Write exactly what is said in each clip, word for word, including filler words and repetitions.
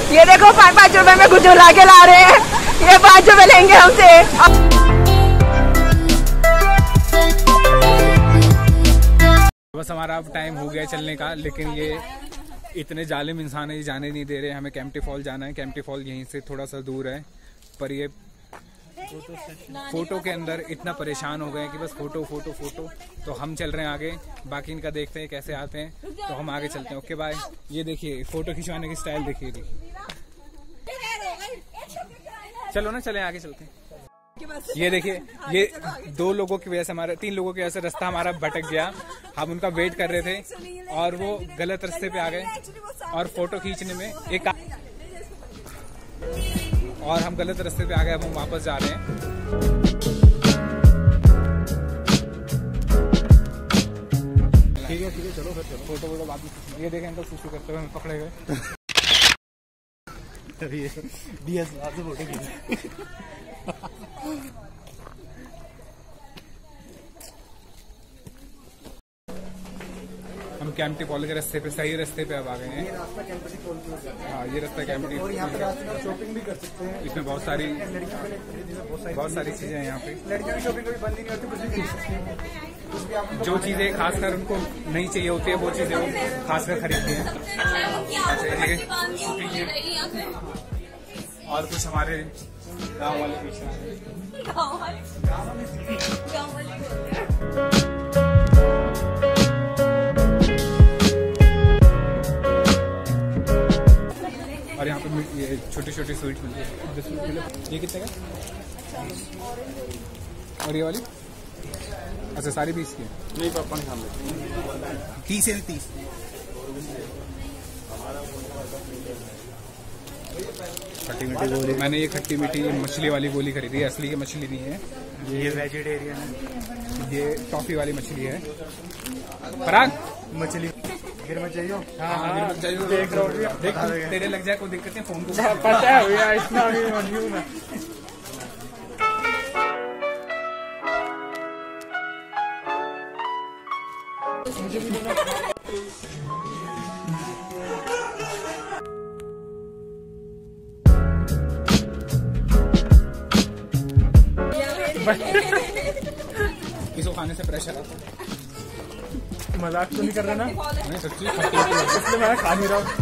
ये देखो पाँच पाँच रुपए में गुजर ला के ला रहे हैं, ये पाँच रुपए लेंगे हमसे। बस हमारा अब टाइम हो गया चलने का, लेकिन ये इतने जालिम इंसान है, ये जाने नहीं दे रहे। हमें केम्प्टी फॉल जाना है। केम्प्टी फॉल यहीं से थोड़ा सा दूर है, पर ये फोटो के अंदर इतना परेशान हो गए हैं कि बस फोटो फोटो फोटो। तो हम चल रहे हैं आगे, बाकी इनका देखते हैं कैसे आते हैं, तो हम आगे चलते हैं। Okay bye. ये देखिए फोटो खिंचवाने की स्टाइल देखिए थी। चलो ना, चले आगे चलते हैं। ये देखिए, ये दो लोगों की वजह से हमारा, तीन लोगों की वजह से रास्ता हमारा भटक गया। हम उनका वेट कर रहे थे और वो गलत रास्ते पे आ गए, और फोटो खींचने में एक और हम गलत रास्ते पे आ गए। अब हम वापस जा रहे हैं। ठीक है ठीक है, चलो फिर चलो फोटो वोटो बाद में। ये देखें इनको सुसु करते हुए पकड़े गए। डीएसएलआर से फोटो खींचे। हम केम्प्टी फॉल के रास्ते पे, सही रास्ते पे अब आ गए हैं। ये रास्ता केम्प्टी फॉल की ओर है। हाँ, ये रास्ता केम्प्टी, और यहाँ पे शॉपिंग भी कर सकते हैं। इसमें बहुत सारी बहुत सारी चीजें हैं। यहाँ पे लड़कियों की शॉपिंग कभी बंद नहीं होती, कुछ भी खरीद सकते हैं। जो चीजें खासकर उनको नहीं चाहिए होती है, वो चीजें वो खासकर खरीदती हैं। और कुछ हमारे गाँव वाले पीछे और यहाँ पे ये छोटी छोटी स्वीट मिलती है। ये कितने का? और ये वाली अच्छा सारी बीस की? नहीं पापा ने खाने तीस है। तीस खट्टी मीठी गोली। मैंने ये खट्टी मीठी मछली वाली गोली खरीदी है। असली की मछली नहीं है ये, वेजिटेरियन है। ये टॉफी वाली मछली है। पराग मछली गिर मत जाइयो। हाँ गिर मत जाइयो। देख देख तेरे लग जाए, कोई दिक्कत नहीं, फोन को पता है भैया, इतना भी मनियो ना। इसको खाने से प्रेशर आता है। मजाक तो नहीं कर रहा ना? नहीं सच्ची, इसलिए मैं खा नहीं रहा हूँ।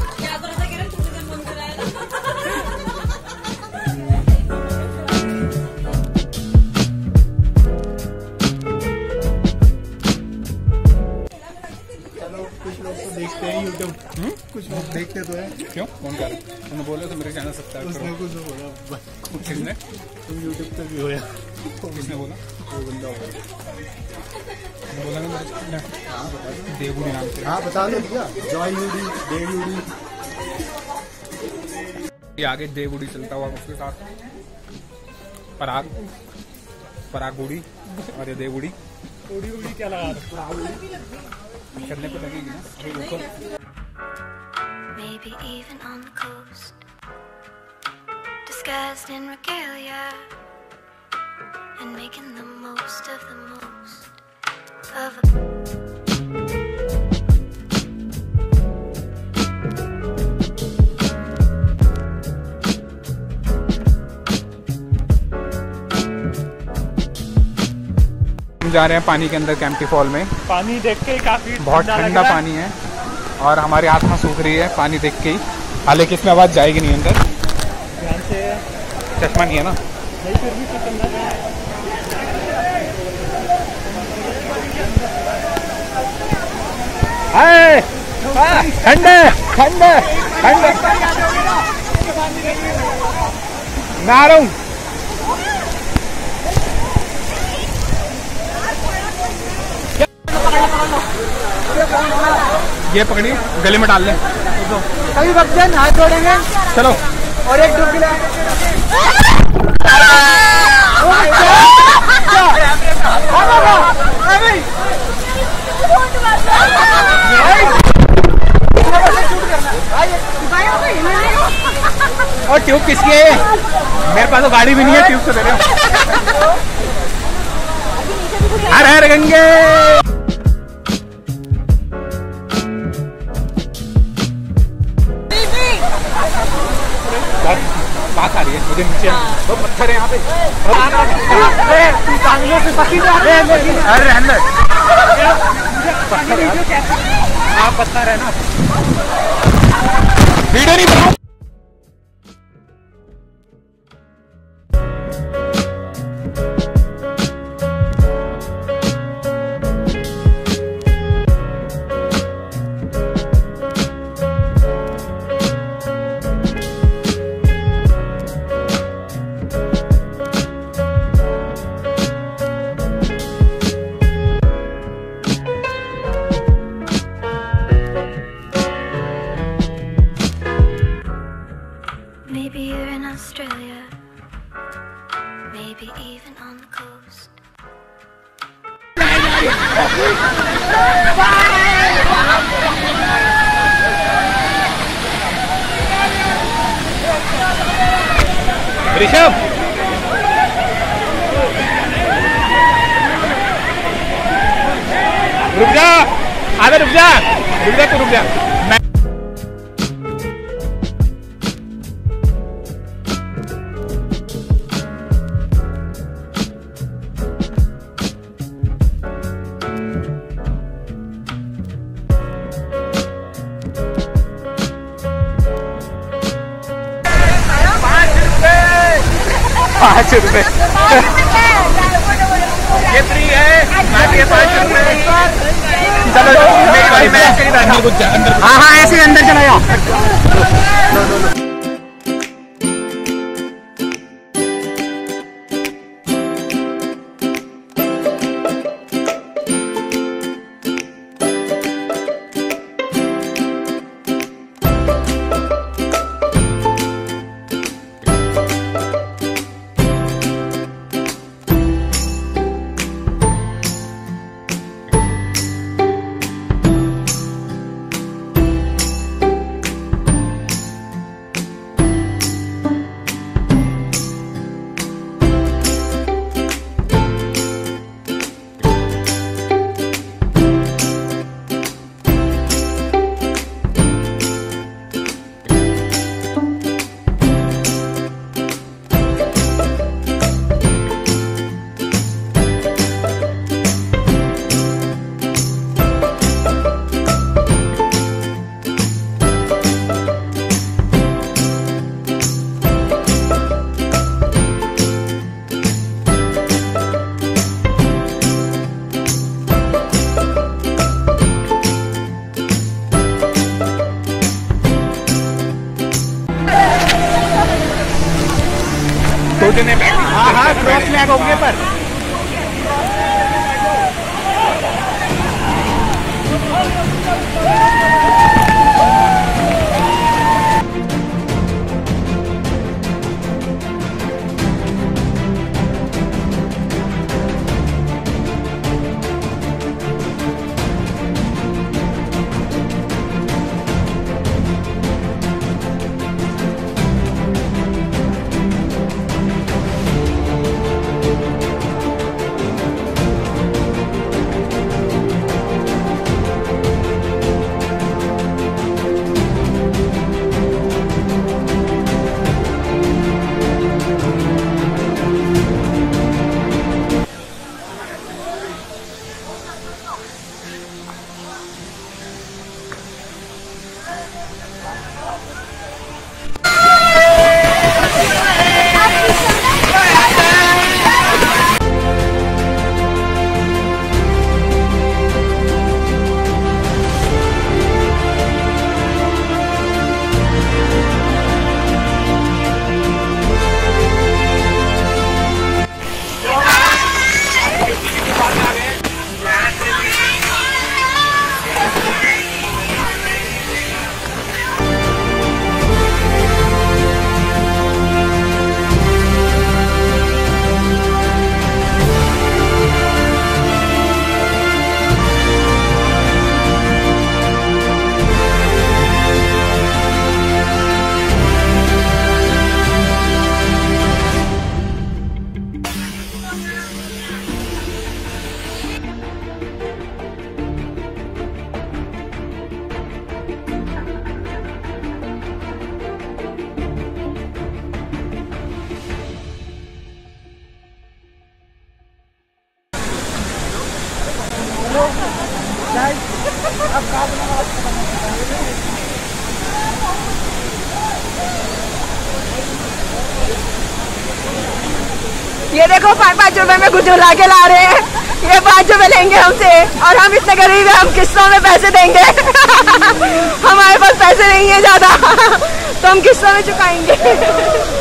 चलो कुछ लोग तो देखते हैं यूट्यूब, कुछ लोग देखते तो है। क्यों? कौन कर रहा है? उन्होंने बोला तो मेरे चैनल सब्सक्राइब करो। कुछ बोला किसने? तुम यूट्यूब पे भी हो या? किसने बोला? वो बंदा होगा बोला ना। देवुड़ी नाम से। हाँ बता दो भैया। जॉय यूडी, देवुड़ी। ये आगे देवुड़ी चलता हुआ उसके साथ पराग परागुड़ी और ये देवुड़ी। उड़ी उड़ी क्या लगा करने पे लगेगी ना। Maybe even on the coast, disguised in regalia, and making the most of the most of a हम जा रहे हैं पानी के अंदर केम्प्टी फॉल में। पानी देख के काफी बहुत ठंडा पानी है और हमारी आत्मा सूख रही है पानी देख के ही। हालांकि इसमें आवाज जाएगी नहीं अंदर। ध्यान से, चश्मा नहीं है ना? नहीं, फिर भी ठंडे ठंडे ठंडे नारूं ये पकड़ी गले में डाल लें। कभी वक्त जाए हाथ जोड़ेंगे। चलो और एक डुबकी ले। और ट्यूब किसकी है? मेरे पास तो गाड़ी भी नहीं है, ट्यूब तो दे रहे हो। हर हर गंगे। रही है, मुझे नीचे वो पत्थर है यहाँ पे। अरे रहने पत्थर है, हाँ पत्थर है ना, वीडियो नहीं बनाओ। Maybe you're in Australia, maybe even on the coast. Rishabh रुक जा, आगे रुक जा, रुक जा तू रुक जा। पाँच रुपए ये फ्री है, बाकी पाँच रुपए। चलो मेरी भाई मैं ऐसे ही बैठा, हाँ हाँ ऐसे अंदर चला जाओ। हाँ हाँ क्रॉस फ्लैग होंगे पर ये देखो पाँच पाँच रुपए में गुजर ला के ला रहे हैं। ये पाँच रुपए लेंगे हमसे और हम इतने गरीब हैं, हम किस्तों में पैसे देंगे। हमारे पास पैसे नहीं है ज्यादा, तो हम किस्तों में चुकाएंगे।